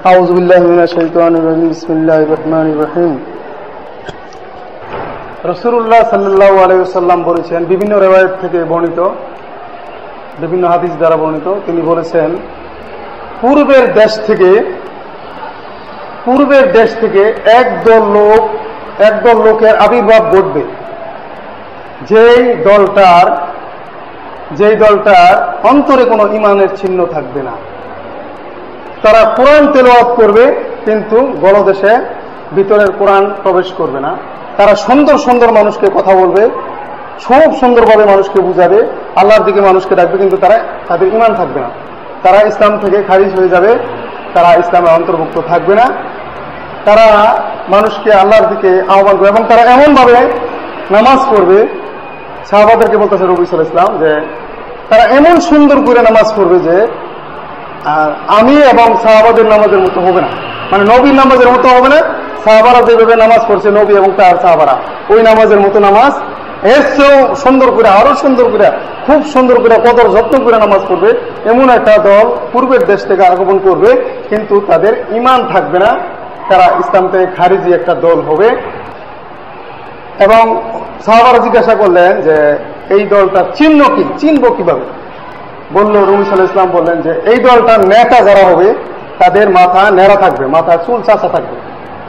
আউযু বিল্লাহি মিনাশ শাইতানির রাজিম বিসমিল্লাহির রহমানির রহিম। রাসূলুল্লাহ সাল্লাল্লাহু আলাইহি ওয়াসাল্লাম বলেছেন, বিভিন্ন রিওয়ায়াত থেকে বর্ণিত, বিভিন্ন হাদিস দ্বারা বর্ণিত, তিনি বলেছেন পূর্বের দেশ থেকে একদল লোকের আবির্ভাব ঘটবে, যেই দলটার অন্তরে কোনো ঈমানের চিহ্ন থাকবে না। তারা কোরআন তেলাওয়াত করবে কিন্তু গলদেশে ভিতরের কোরআন প্রবেশ করবে না। তারা সুন্দর সুন্দর মানুষকে কথা বলবে, খুব সুন্দরভাবে মানুষকে বুঝাবে, আল্লাহর দিকে মানুষকে ডাকবে, কিন্তু তাদের ঈমান থাকবে না। তারা ইসলাম থেকে খারিজ হয়ে যাবে, তারা ইসলামের অন্তর্ভুক্ত থাকবে না। তারা মানুষকে আল্লাহর দিকে আহ্বান করবে এবং তারা এমনভাবে নামাজ পড়বে, সাহাবাদেরকে বলতেছে নবী সাল্লাল্লাহু আলাইহি ওয়াসাল্লাম, যে তারা এমন সুন্দর করে নামাজ পড়বে যে আমি এবং সাহাবাদের নামাজের মতো হবে না, মানে নবীর নামাজের মতো হবে না। সাহাবারা যেভাবে নামাজ পড়ছে, নবী এবং তার সাহাবারা ওই নামাজের মতো নামাজ, এর চেয়েও সুন্দর করে, আরো সুন্দর করে, খুব সুন্দর করে, কদর যত্ন করে নামাজ পড়বে। এমন একটা দল পূর্বের দেশ থেকে আগমন করবে, কিন্তু তাদের ঈমান থাকবে না, তারা ইসলাম থেকে খারিজি একটা দল হবে। এবং সাহাবারা জিজ্ঞাসা করলেন যে এই দলটার চিহ্ন কি, চিনব কিভাবে? বলল, নবী সাল্লাল্লাহু আলাইহি ওয়াসাল্লাম বললেন যে এই দলটার নেতা যারা হবে তাদের মাথা নেড়া থাকবে, মাথার চুল চাচা থাকবে,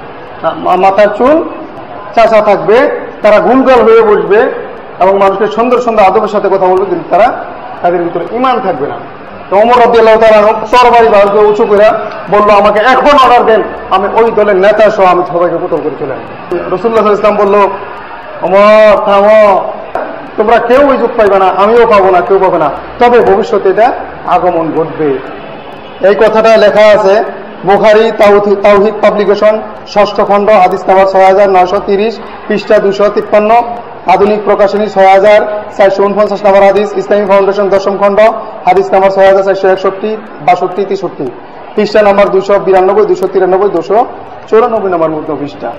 তারা গুলগাল হয়ে বসবে এবং মানুষকে সুন্দর সুন্দর আদবের সাথে কথা বলবে, কিন্তু তাদের ভিতরে ঈমান থাকবে না। তো ওমর রাদিয়াল্লাহু তাআলা তরবারি বার করে উঁচু করে বলল, আমাকে এখন অর্ডার দেন, আমি ওই দলের নেতা সহ আমি সবাইকে কতল করে চলে আসবো। রাসূলুল্লাহ সাল্লাল্লাহু আলাইহি ওয়াসাল্লাম বলল, ওমর থামো, তোমরা কেউ ওই যুগ পাইবে না, আমিও পাবো না, কেউ পাবে না, তবে ভবিষ্যতে এটা আগমন ঘটবে। এই কথাটা লেখা আছে বুখারী তাওহীদ পাবলিকেশন 6ষ্ঠ খণ্ড, হাদিস নাম্বার 6930, পৃষ্ঠা 253, আধুনিক প্রকাশনী 6449 নম্বর হাদিস, ইসলামী ফাউন্ডেশন 10ম খণ্ড, হাদিস নাম্বার 6461, 62, 63, পৃষ্ঠা নাম্বার 292, 293, 294 নম্বর মধ্যে পৃষ্ঠা।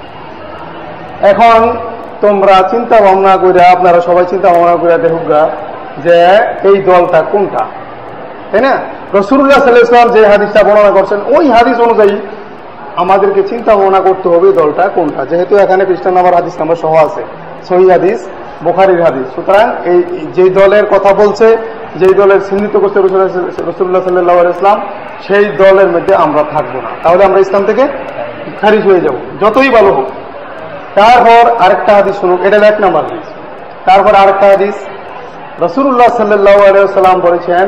এখন তোমরা চিন্তা ভাবনা করে, আপনারা সবাই চিন্তা ভাবনা করে দেখুগা যে এই দলটা কোনটা, তাই না? রাসূলুল্লাহ সাল্লাল্লাহু আলাইহি ওয়াসাল্লাম যে হাদিসটা বর্ণনা করছেন, ওই হাদিস অনুযায়ী আমাদেরকে চিন্তা ভাবনা করতে হবে দলটা কোনটা, যেহেতু এখানে পৃষ্ঠা নাম্বার হাদিস নাম্বার সহ আছে, সহিহ হাদিস, বুখারীর হাদিস। সুতরাং এই যে দলের কথা বলছে, যেই দলের চিহ্নিত করছে রাসূলুল্লাহ সাল্লাল্লাহু আলাইহি ওয়াসাল্লাম, সেই দলের মধ্যে আমরা থাকবো না, তাহলে আমরা ইসলাম থেকে খারিজ হয়ে যাব, যতই ভালো হোক। তারপর আরেকটা হাদিস শুনুন, এটা 1 নম্বর হাদিস। তারপর আরেকটা হাদিস, রাসূলুল্লাহ সাল্লাল্লাহু আলাইহি ওয়াসাল্লাম বলেছেন,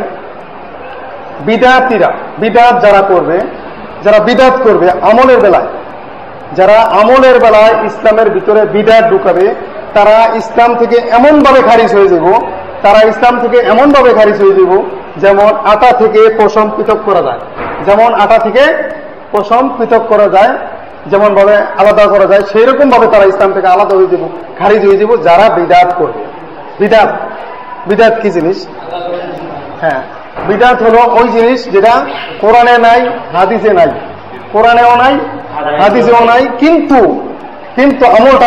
বিদআত যারা বিদআত করবে যারা আমলের বেলায় ইসলামের ভিতরে বিদআত ঢুকাবে, তারা ইসলাম থেকে এমন ভাবে খারিজ হয়ে যাব, যেমন আটা থেকে পশম পৃথক করা যায়, যেমন ভাবে আলাদা করা যায়, সেই রকম ভাবে তারা ইসলাম থেকে আলাদা হয়ে যাব, খারিজ হয়ে যাব, যারা বিদআত করবে। বিদআত কি জিনিস? হ্যাঁ, বিদআত হলো ওই জিনিস যেটা কোরআনে নাই, হাদিসে নাই, কোরআনেও নাই, হাদিসেও নাই, কিন্তু আমলটা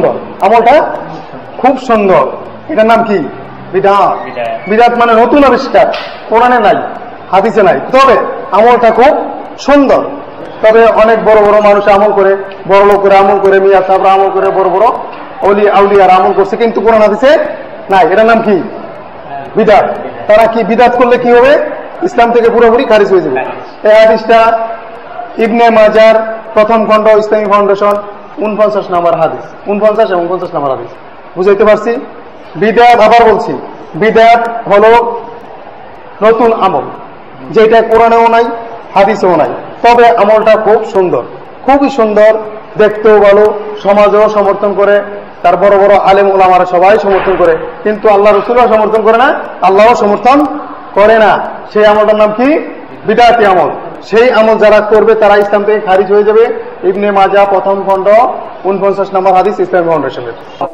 খুব সুন্দর, এটার নাম কি? বিদআত। বিদআত মানে নতুন আবিষ্কার, কোরআনে নাই, হাদিসে নাই, তবে আমলটা খুব সুন্দর। তবে অনেক বড় বড় মানুষ আমল করে, বড় লোকেরা আমল করে, মিয়া সাহেবরা আমল করে, বড় বড় আউলিয়ারা আমল করছে, কিন্তু কোরআন হাদিসে নাই, এটার নাম কি? বিদআত। তারা কি বিদআত করলে কি হবে? ইসলাম থেকে পুরোপুরি খারিজ হয়ে যাবে। এই হাদিসটা ইবনে মাজার 1ম খণ্ড, ইসলামী ফাউন্ডেশন 49 নম্বর হাদিস, 49 এবং 50 নম্বর হাদিস। বুঝাইতে পারছি? বিদআত, আবার বলছি, বিদআত হলো নতুন আমল, যেটা কোরআনেও নাই, হাদিসেও নাই, তবে আমলটা খুব সুন্দর, খুবই সুন্দর, দেখতেও ভালো, সমাজও সমর্থন করে, তার বড় বড় আলেম ওলামারা সবাই সমর্থন করে, কিন্তু আল্লাহ রাসূলও সমর্থন করে না, আল্লাহও সমর্থন করে না। সেই আমলটার নাম কি? বিদআতি আমল। সেই আমল যারা করবে তারা ইসলাম থেকে খারিজ হয়ে যাবে। ইবনে মাজাহ 1ম খণ্ড 49 নম্বর হাদিস, ইসলামী ফাউন্ডেশনের।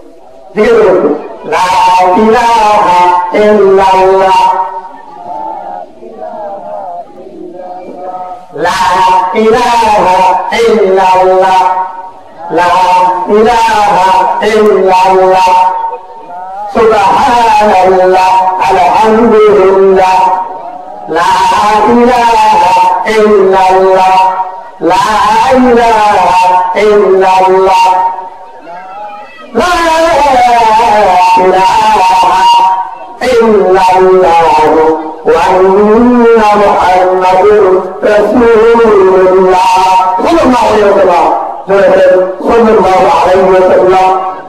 লা ইলাহা ইল্লাল্লাহ, লা ইলাহা ইল্লাল্লাহ, লা ইলাহা ইল্লাল্লাহ, সুবহানাল্লাহ, আলহামদুলিল্লাহ, লা ইলাহা ইল্লাল্লাহ লা ইলাহা ইল্লাল্লাহ লা ইলাহা ইল্লাল্লাহ ওয়া আন্না মুহাম্মাদুর রাসূলুল্লাহ সাল্লাল্লাহু আলাইহি ওয়াসাল্লাম সাল্লাল্লাহু আলাইহি ওয়াসাল্লাম।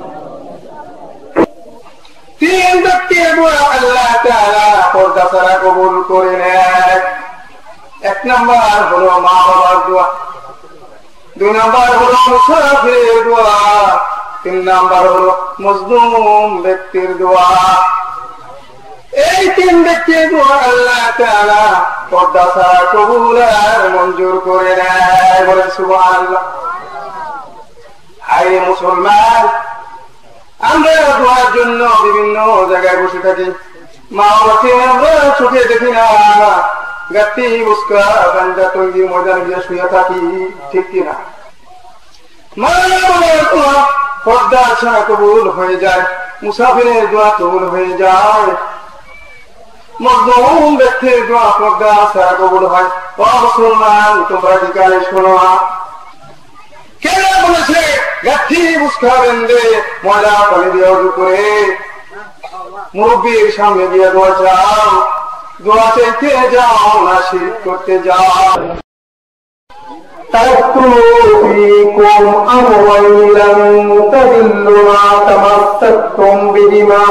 তিন ব্যক্তির দোয়া আল্লাহ তাআলা পর্দা ছাড়া কবুল করে নেয়। এক নাম্বার হলো মা বাবার দোয়া, দুই নাম্বার হলো মুসাফিরের দোয়া, তিন নাম্বার হলো মজলুম ব্যক্তির দোয়া। এই তিন ব্যক্তির দোয়া আল্লাহ তাআলা পর্দা ছাড়া কবুল আর মঞ্জুর করে নেয়। বলেন সুবহানাল্লাহ। হায় মুসলমান, আমরা দোয়ার জন্য বিভিন্ন জায়গায় বসে থাকি, মা বাবাকে আমরা চোখে দেখি না, গাতি উস্কা গাঞ্জা তৈরি ময়দান গিয়ে শুয়ে থাকি, ঠিক কিনা? মা বাবার দোয়া পর্দা ছাড়া কবুল হয়ে যায়, মুসাফিরের দোয়া কবুল হয়ে যায়, মজলুম ব্যক্তির দোয়া পর্দা ছাড়া কবুল হয়। ও মুসলমান, তোমরা ঠিকানে শোনো, কেন বলেছে গাঠি মুস্কা বেঁধে ময়লা পানি দিয়ে অজু করে মুরব্বীর সামনে দিয়ে দোয়া চাও, দোয়া চাইতে যাও না শিরক করতে যাও। তারাক্তু ফীকুম আমরান লান তাদিল্লু মা তামাসসাকতুম বিহিমা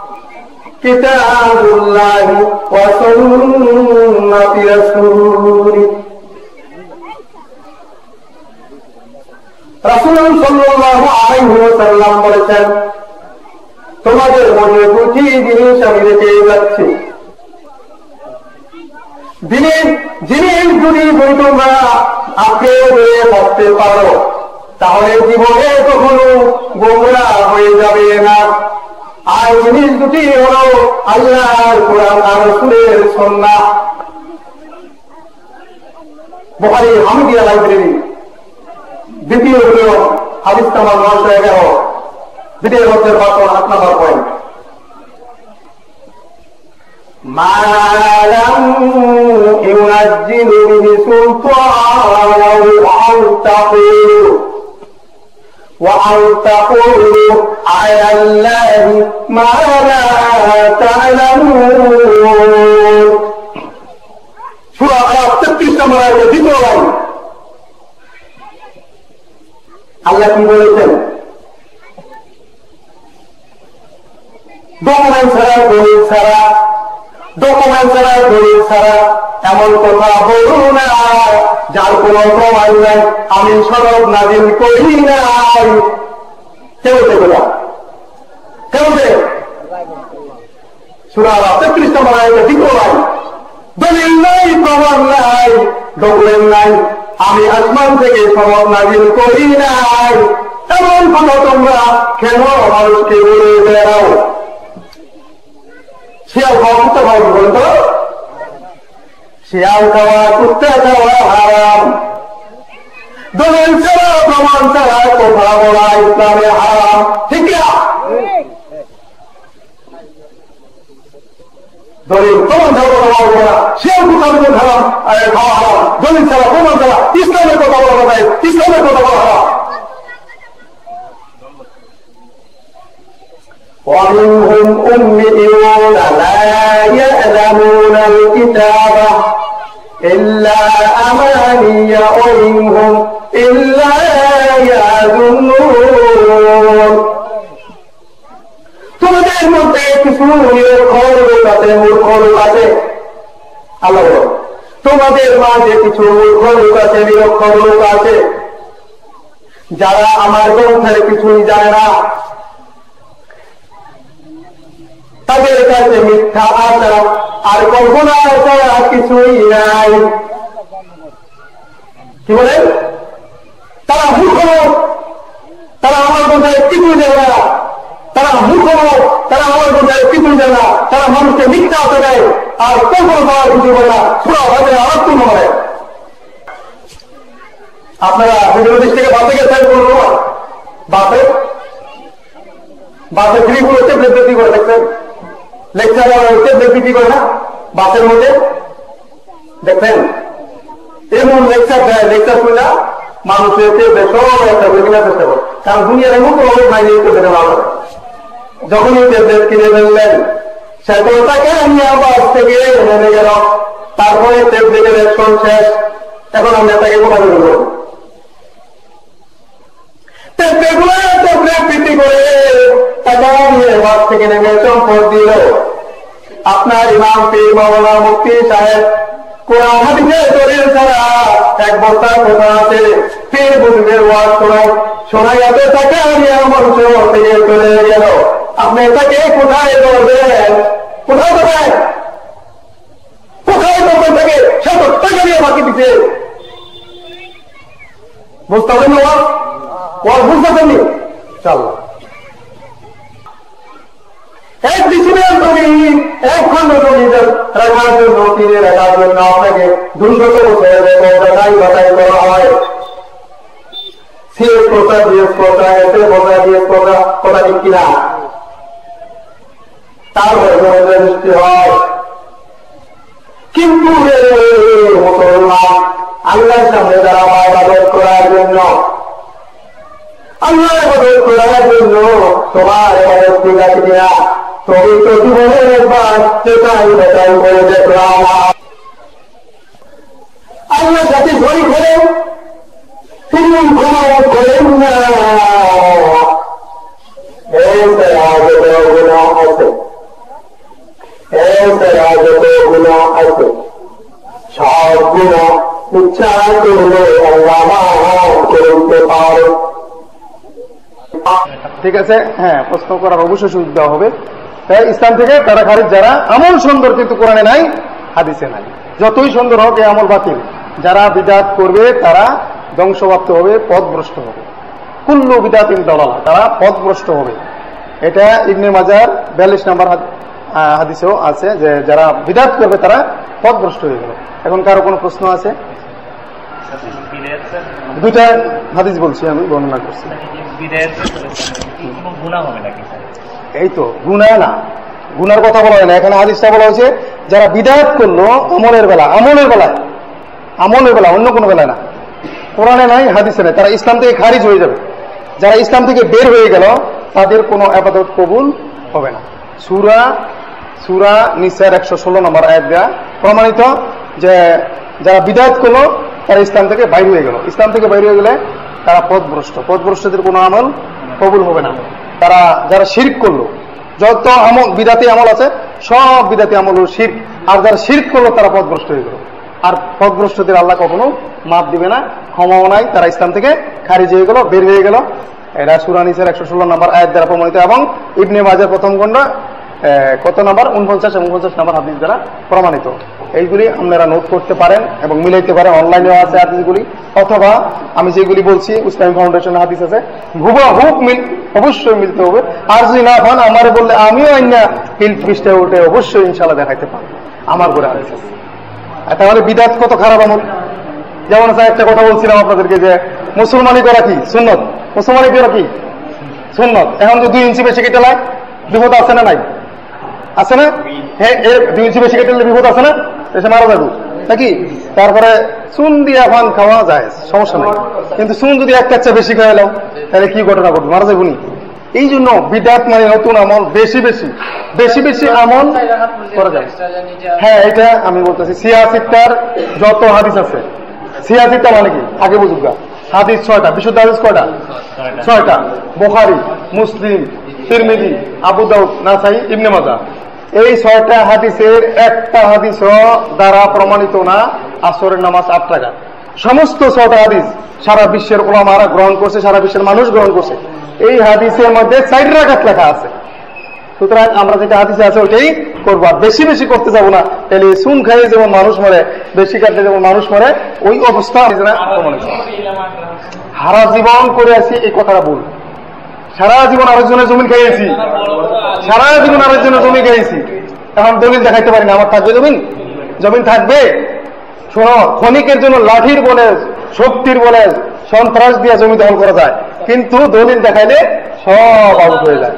কিতাবুল্লাহি ওয়া সুন্নাতি রাসূলিহি। রাসূল সাল্লাল্লাহু আলাইহি ওয়াসাল্লাম বলেছেন, তোমাদের মধ্যে দুটি জিনিস আমি রেখে যাচ্ছি, জিনিস যদি তোমরা আঁকড়ে ধরে পড়তে পারো তাহলে জীবনে কখনো গোমরা হয়ে যাবে না। আর জিনিস দুটি হলো আল্লাহর কোরআন আর রাসূলের সুন্নাহ। বুখারী হামিদিয়া লাইব্রেরি, দ্বিতীয় হল হাদিস নাম্বার 911, দ্বিতীয় মধ্যে 8 নম্বর পয়েন্ট। মা লাম ইউনাজ্জিলু বিহি সুলতানাহু ওয়া আনতাকুলু আলা আল্লাহি মা লা তা'লামুন। সূরা আরাফ 33 নম্বর আয়াতের দ্বিতীয় লাইন আল্লাহ কি বলেছেন? ডকুমেন্ট ছাড়া দলিল ছাড়া এমন কথা বলো না যার কোন প্রমাণ নাই, আমি সনদ নাযিল করি নাই। কেউ বলা সূরা 33 নম্বর আয়াতের দ্বিতীয় লাইন, দলিল নাই, প্রমাণ নাই, ডকুমেন্ট নাই, আমি আসমান থেকে সনদ নাযিল করি নাই, এমন কথা তোমরা কেন মানুষকে বলে বেড়াও? শিয়াল খাওয়া কুত্তা খাওয়া কি বলেন তো? শিয়াল খাওয়া কুত্তা খাওয়া হারাম। দলিল ছাড়া প্রমাণ ছাড়া কথা বলা ইসলামে হারাম, ঠিক না? দলিল প্রমাণ ছাড়া কথা বলবো না, শিয়াল কুত্তা হারাম, খাওয়া হারাম, দলিল ছাড়া প্রমাণ ছাড়া ইসলামের কথা বলা যায়, ইসলামের কথা বলা হারাম। ومنهم أميون لا يعلمون الكتاب إلا أماني وإنهم إلا يظنون। তোমাদের মধ্যে কিছু মূর্খ লোক আছে, আল্লাহ বলেন, তোমাদের মাঝে কিছু মূর্খ লোক আছে, নিরক্ষর লোক আছে, যারা আমার গ্রন্থের কিছুই জানে না, তাদের কাছে মিথ্যা আশা আর কল্পনা ছাড়া কিছুই নাই। কি বলেন? তারা মূর্খ লোক, তারা আমার বোঝায় কিছুই জানে না, তারা মূর্খ লোক, তারা আমার বোঝায় কিছুই জানে না, তারা মানুষকে মিথ্যা আশা দেয় আর কল্পনা করার কিছু বলে না, পুরো ভাবে আত্ম বলে। আপনারা বিভিন্ন দেশ থেকে বাসে গেছেন, বলবো বাসে ফ্রি করে দেখছেন, লেকচার বিক্রি করে না বাসের মধ্যে, দেখেন এমন লেকচার দেয়, লেকচার শুনলা মানুষের বেসর একটা বেগুনা চেষ্টা করে, কারণ দুনিয়ার এমন কোনো অনেক বাইরে করতে ভালো। যখনই ট্যাবলেট কিনে ফেললেন সে তো তাকে আমি আবার থেকে নেমে গেল, তারপরে ট্যাবলেটের অ্যাকশন শেষ, এখন আমি তাকে কোথায় করবো? ট্যাবলেট বিক্রি করে টাকা নিয়ে বাস থেকে নেমে সম্পদ দিল। আপনার ইমাম পীর মাওলানা মুফতি সাহেব কোরআন হাদিসের দলিল ছাড়া এক বস্তার কথা আছে, পীর বুজুর্গের ওয়াজ শোনা যাবে, টাকা নিয়ে মঞ্চ থেকে চলে গেল। আপনি তাকে কোথায় করবেন? কোথায় করবেন? কোথায় করবেন তাকে? সে তো টাকা নিয়ে বাকি দিচ্ছে। বুঝতে পারেন ওয়াজ বুঝতে পারেননি? চল এক ডিসিপ্লিন জমি, এক খন্ড জমি রাখার জন্য, কিনে রাখার জন্য আপনাকে 200 বছরের বাটাই করা হয়। সিএস কথা, বিএস কথা, এসে কথা, ডিএস কথা, কথা ঠিক কিনা? তারপরে সৃষ্টি হয়। কিন্তু মুসলমান আল্লাহর সামনে যারা ইবাদত করার জন্য, আল্লাহ ইবাদত করার জন্য তোমার ইবাদত ঠিক আছে কিনা তুমি তো জীবনের একবার সেটাই বেটাই করে দেখলাম। আল্লাহর সাথে শরীক হলেও তিনি ক্ষমা করেন না। গুণ আছে, গুণ আছে, সব গুণ ইচ্ছা করলে আল্লাহ করতে পারে। ঠিক আছে, হ্যাঁ, প্রশ্ন করার অবশ্যই সুযোগ দেওয়া হবে। তাই ইসলাম থেকে তারা খারিজ যারা আমল সুন্দর কিন্তু কোরআনে নাই, হাদিসে নাই, যতই সুন্দর হোক এই আমল বাতিল। যারা বিদআত করবে তারা ধ্বংসপ্রাপ্ত হবে, পথভ্রষ্ট হবে। কুল্লু বিদআতিন দালালা, তারা পথভ্রষ্ট হবে। এটা ইবনে মাজার 42 নম্বর হাদিসেও আছে যে যারা বিদআত করবে তারা পথভ্রষ্ট হয়ে গেল। এখন কারো কোনো প্রশ্ন আছে? দুইটা হাদিস বলছি, আমি বর্ণনা করছি। এই তো গুনাহ না, গুনার কথা বলা হয় না এখানে। হাদিসটা বলা হয়েছে যারা বিদআত করলো আমলের বেলা, অন্য কোনো বেলায় না, কোরআনে নাই হাদিসে নাই, তারা ইসলাম থেকে খারিজ হয়ে যাবে। যারা ইসলাম থেকে বের হয়ে গেল তাদের কোনো ইবাদত কবুল হবে না। সূরা নিসার 116 নম্বর আয়াত দেয়া প্রমাণিত যে যারা বিদআত করলো তারা ইসলাম থেকে বাইরে হয়ে গেল। ইসলাম থেকে বাইরে হয়ে গেলে তারা পথভ্রষ্ট, পথভ্রষ্টদের কোনো আমল কবুল হবে না। তারা যারা শিরক করলো, যত আমল বিদআতি আমল আছে সব বিদআতি আমল হলো শিরক, আর যারা শিরক করলো তারা পথভ্রষ্ট হয়ে গেল। আর পথভ্রষ্টদের আল্লাহ কখনো মাফ দিবে না, ক্ষমাও নাই, তারা ইসলাম থেকে খারিজ হয়ে গেল, বের হয়ে গেল। এটা সূরা নিসার 116 নম্বর আয়াত দ্বারা প্রমাণিত এবং ইবনে মাজাহ প্রথম খণ্ড কত নম্বর 49 নম্বর হাদিস দ্বারা প্রমাণিত। এইগুলি আপনারা নোট করতে পারেন এবং মিলাইতে পারেন, অনলাইনেও আছে হাদিসগুলি, অথবা আমি যেগুলি বলছি ইসলামিক ফাউন্ডেশনের হাদিস আছে, হুবহুব অবশ্যই মিলতে হবে। আর যদি না পান আমারে বললে আমিও আইনা হিল পৃষ্ঠায় উঠে অবশ্যই ইনশাআল্লাহ দেখাইতে পারবো আমার করে হাদিস আছে। তাহলে বিদআত কত খারাপ আমল। যেমন একটা কথা বলছিলাম আপনাদেরকে যে মুসলমানি করা কি সুন্নত, মুসলমানি করা কি সুন্নত। এখন তো 2 ইঞ্চি বেশি কেটে লাই বিপদ আছে না নাই? আছে না? হ্যাঁ, 2 ইঞ্চি বেশি কেটে বিপদ আছে না? এসে মারা যাবো নাকি? তারপরে চুন দিয়ে এখন খাওয়া যায়, সমস্যা নেই, কিন্তু চুন যদি এক কাচ্চা বেশি খাওয়া এলাম তাহলে কি ঘটনা ঘটবে? মারা যাবো নি। এই জন্য বিদআত মানে নতুন আমল, বেশি বেশি আমল করা যায়। হ্যাঁ, এটা আমি বলতেছি সিয়াসিটার যত হাদিস আছে, সিয়াসিটা মানে কি আগে বুঝুক। হাদিস 6টা, বিশুদ্ধ হাদিস কয়টা? 6টা। বুখারী, মুসলিম, তিরমিজি, আবু দাউদ, নাসাই, ইবনে মাজাহ। এই 6টা হাদিসের একটা হাদিসও দ্বারা প্রমাণিত না আসরের নামাজ 8 রাকাত। সমস্ত 6টা হাদিস সারা বিশ্বের উলামারা গ্রহণ করছে, সারা বিশ্বের মানুষ গ্রহণ করছে। এই হাদিসের মধ্যে 4 রাকাত লেখা আছে। সুতরাং আমরা যেটা হাদিসে আছে ওইটাই করবো, আর বেশি করতে যাবো না। তাহলে চুন খাইয়ে যেমন মানুষ মরে, বেশি কাটলে যেমন মানুষ মরে, ওই অবস্থা সারা জীবন করে আছি। এই কথাটা ভুল। সারা জীবন আরেকজনের জমি খাইয়েছি, সারা জীবন আরেকজনের জমি খাইয়েছি, এখন দলিল দেখাইতে পারি না আমার থাকবে জমিন থাকবে। শোনো, ক্ষণিকের জন্য লাঠির বলে, শক্তির বলে, সন্ত্রাস দিয়ে জমি দখল করা যায়, কিন্তু দলিল দেখাইলে সব আউট হয়ে যায়।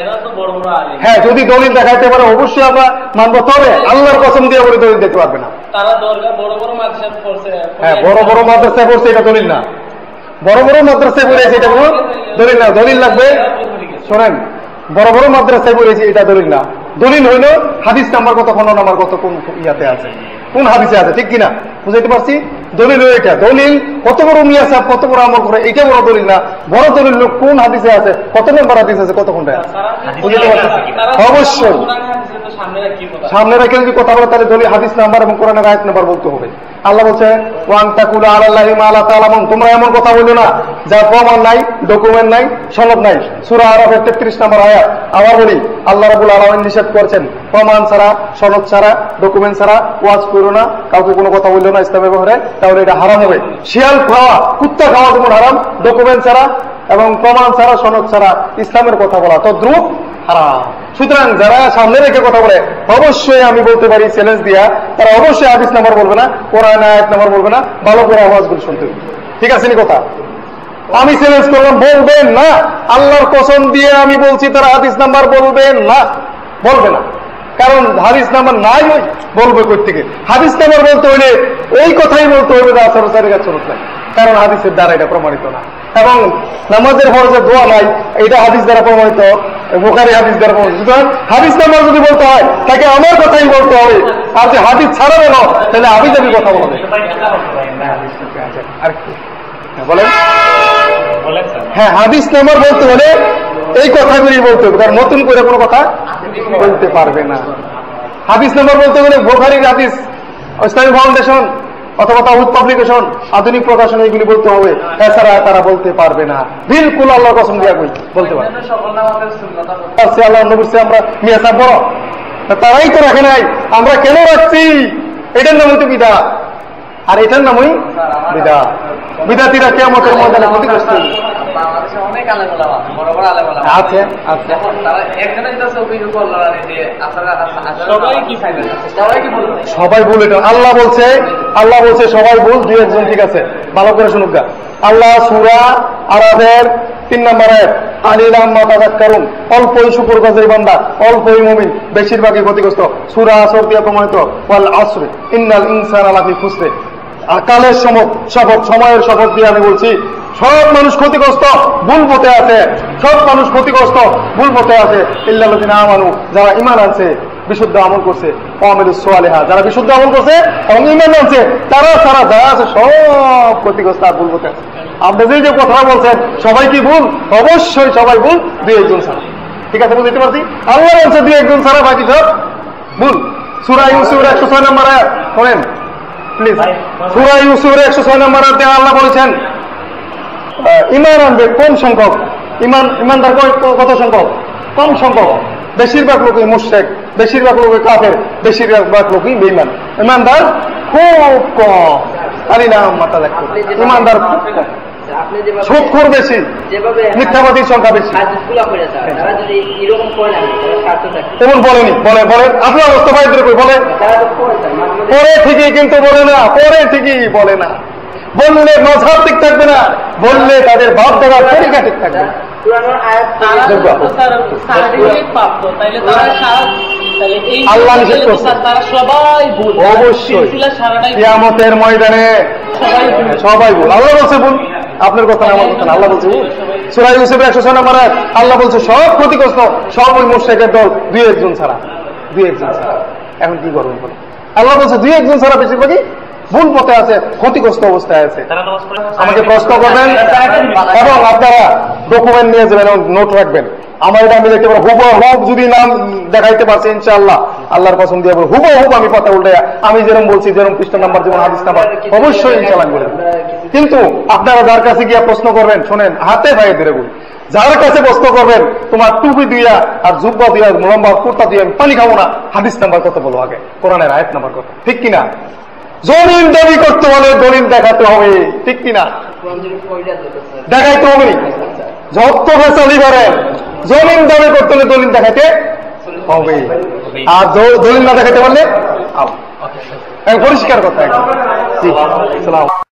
হ্যাঁ, যদি দলিল দেখাইতে পারে অবশ্যই আমরা মানবো, তবে আল্লাহর কসম দিয়ে বলে দলিল দেখতে পারবে না। তারা দরগা বড় বড় মাদ্রাসা পড়ছে। হ্যাঁ, বড় বড় মাদ্রাসায় পড়ছে, এটা দলিল না। বড় বড় মাদ্রাসায় পড়েছে, এটা কোনো দলিল না। দলিল লাগবে, শোনেন, বড় বড় মাদ্রাসায় পড়েছে, এটা দলিল না। দলিল হইল হাদিস নাম্বার কত, খন্ড নাম্বার কত, কোন ইয়াতে আছে, কোন হাদিসে আছে, ঠিক কিনা? বুঝাইতে পারছি? দলিল এটা। দলিল কত বড় মিয়া সাহেব কত বড় আমল করে, এটা বড় দলিল না। বড় দলিল লোক কোন হাদিসে আছে, কত নম্বর হাদিস আছে, কত খন্ডে আছে, বুঝতে পারছি? অবশ্যই সামনে রেখে যদি কথা বলে তাহলে দলিল হাদিস নাম্বার এবং কোরআনের আয়াত নাম্বার বলতে হবে। আল্লাহ বলছে ওয়ান তাকুলা আলাল্লাহি মা লা তাআলামুন, তোমরা এমন কথা বলো না যার প্রমাণ নাই, ডকুমেন্ট নাই, সনদ নাই। সূরা আরাফের 33 নম্বর আয়াত। আবার বলি, আল্লাহ রাব্বুল আলামিন নিষেধ করেছেন প্রমাণ ছাড়া, সনদ ছাড়া, ডকুমেন্ট ছাড়া ওয়াজ করো না, কাউকে কোনো কথা বললো না ইসলামের ব্যাপারে, তাহলে এটা হারাম হবে। শিয়াল খাওয়া, কুত্তা খাওয়া যেমন হারাম, ডকুমেন্ট ছাড়া এবং প্রমাণ ছাড়া, সনদ ছাড়া ইসলামের কথা বলা তদ্রুপ হারাম। সুতরাং যারা সামনে রেখে কথা বলে, অবশ্যই আমি বলতে পারি চ্যালেঞ্জ দিয়া, তারা অবশ্যই হাদিস নাম্বার বলবে না, কোরআন আয়াত নাম্বার বলবে না, ভালো করে আওয়াজগুলো শুনতে হবে। ঠিক আছে নি কথা? আমি চ্যালেঞ্জ করলাম, বলবেন না। আল্লাহর কসম দিয়ে আমি বলছি, তারা হাদিস নাম্বার বলবেন না, বলবে না। কারণ হাদিস নাম্বার নাই, ওই বলবে কই থেকে? হাদিস নাম্বার বলতে হইলে এই কথাই বলতে হবে যে আসর সারি গাছ চলত নাই, কারণ হাদিসের দ্বারা এটা প্রমাণিত না। এবং নামাজের ফরজে দোয়া নাই, এটা হাদিস দ্বারা প্রমাণিত, বুখারী হাদিস দ্বারা প্রমাণিত। সুতরাং হাদিস নাম্বার যদি বলতে হয় তাকে আমার কথাই বলতে হবে, আর যে হাদিস ছাড়া বলো তাহলে আমি যাবি কথা বলবে। আর কি বলেন? হ্যাঁ, হাদিস নাম্বার বলতে হলে এই কথাগুলি বলতে হবে, কারণ নতুন করে কোনো কথা বলতে পারবে না। হাদিস নাম্বার বলতে গেলে বুখারীর হাদিস, ইসলামী ফাউন্ডেশন অথবা তাওহীদ পাবলিকেশন, আধুনিক প্রকাশন, এইগুলি বলতে হবে, এছাড়া তারা বলতে পারবে না। বিলকুল আল্লাহর কসম দিয়ে বলতে পারবে। আল্লাহ নবীর চেয়ে আমরা মিয়া সাহেব বড়, তারাই তো রাখে নাই, আমরা কেন রাখছি? এটার নাম হইতে বিদআত, আর এটার নামই বিদআত। বিদআতীরা কিয়ামতের ময়দানে ক্ষতিগ্রস্ত হবে। সবাই ভুল, এটা আল্লাহ বলছে, আল্লাহ বলছে সবাই ভুল, দুই একজন ঠিক আছে। ভালো করে শুনুক গা। আল্লাহ সূরা আরাফের 3 নম্বর আয়াত, আলিলাম মা তাযাক্কারুন, অল্পই শুকরগুজার বান্দা, অল্পই মুমিন, বেশিরভাগই ক্ষতিগ্রস্ত। সূরা আসর দিয়ে প্রমাণিত, ওয়াল আসর ইন্নাল ইনসানা লাফি খুসর। কালের শপথ, সময়ের শপথ দিয়ে আমি বলছি, সব মানুষ ক্ষতিগ্রস্ত, ভুল পথে আছে। সব মানুষ ক্ষতিগ্রস্ত, ভুল পথে আছে। ইল্লাল্লাযিনা আমানু, যারা ঈমান আনছে, বিশুদ্ধ আমল করছে, ওয়ামিলুস সালিহা, যারা বিশুদ্ধ আমল করছে এবং ঈমান আনছে, তারা সারা যা আছে সব ক্ষতিগ্রস্ত আর ভুল পথে আছে। আপনি যে কথা বলছেন সবাই কি ভুল? অবশ্যই সবাই ভুল, দুই একজন ছাড়া। ঠিক আছে, বুঝতে পারছি? আল্লাহ বলছে দুই একজন ছাড়া বাকি সব ভুল। সূরা ইউসুফের 106 নম্বর আয়াত শোনেন প্লিজ। সূরা ইউসুফের 106 নম্বর আয়াতে আল্লাহ বলেছেন ঈমান আনবে কোন সংখ্যক? ঈমানদার কত সংখ্যক? কম সংখ্যক। বেশিরভাগ লোকই মুশরিক, বেশিরভাগ লোকই কাফের, বেশিরভাগ লোকই বেঈমান। ঈমানদার খুব কম। আলিলাম মাতা দেখো, ঈমানদার খুব কম, সুদখোর বেশি, মিথ্যাবাদীর সংখ্যা বেশি। এমন বলেনি, বলে আপনার অবস্থা বাইরে বলে পরে ঠিকই, কিন্তু বলে না, পরে ঠিকই বলে না। বললে মাযহাব ঠিক থাকবে না, বললে তাদের ভাব দেওয়ার তরিকা ঠিক থাকবে। আল্লাহ নিষেধ করছে, অবশ্যই কিয়ামতের ময়দানে সবাই ভুল। আল্লাহ বলছে ভুল, আপনার কথা না, আমার কথা না, আল্লাহ বলছে ভুল। সূরা ইউসুফের 106 নম্বর আয়াত আল্লাহ বলছে সব ক্ষতিগ্রস্ত, সব ওই মুশরিকের দল, দুই একজন ছাড়া, দুই একজন ছাড়া। এখন কি করবেন? আল্লাহ বলছে দুই একজন ছাড়া বেশিরভাগই ভুল পথে আছে, ক্ষতিগ্রস্ত অবস্থায় আছে। আমাকে প্রশ্ন করবেন এবং আপনারা ডকুমেন্ট নিয়ে যাবেন এবং নোট রাখবেন। আমার এটা আমি লিখতে পারবো হুবহুব, যদি নাম দেখাইতে পারছি ইনশাআল্লাহ, আল্লাহর কসম দিয়ে বলবো হুবহুব আমি কথা উল্টে আমি যেরকম বলছি, যেরকম পৃষ্ঠা নাম্বার, যেমন হাদিস নাম্বার, অবশ্যই ইনশাআল্লাহ বলবো। কিন্তু আপনারা যার কাছে গিয়ে প্রশ্ন করবেন, শোনেন হাতে ভাইয়ে ধরে বলি, যার কাছে প্রশ্ন করবেন তোমার টুপি দিয়া আর জুব্বা দিয়া লম্বা কুর্তা দিয়ে আমি পানি খাবো না, হাদিস নাম্বার কত বলো আগে, কোরআনের আয়াত নাম্বার কত, ঠিক কিনা? জমিন দাবি করতে হলে দলিল দেখাতে হবে, ঠিক কিনা? দেখাইতে হবে। যত ফেসালি করেন, জমিন দাবি করতে হলে দলিল দেখাতে হবে, আর দলিল না দেখাতে পারলে পরিষ্কার কথা।